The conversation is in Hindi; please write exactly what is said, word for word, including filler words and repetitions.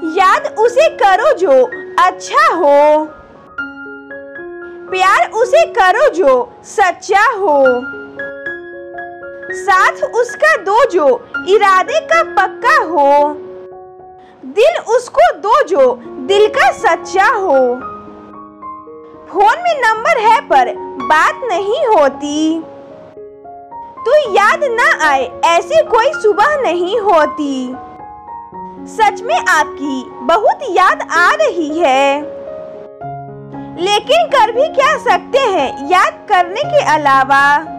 याद उसे करो जो अच्छा हो, प्यार उसे करो जो सच्चा हो, साथ उसका दो जो इरादे का पक्का हो, दिल उसको दो जो दिल का सच्चा हो। फोन में नंबर है पर बात नहीं होती, तू याद ना आए ऐसी कोई सुबह नहीं होती। सच में आपकी बहुत याद आ रही है, लेकिन कर भी क्या सकते हैं याद करने के अलावा।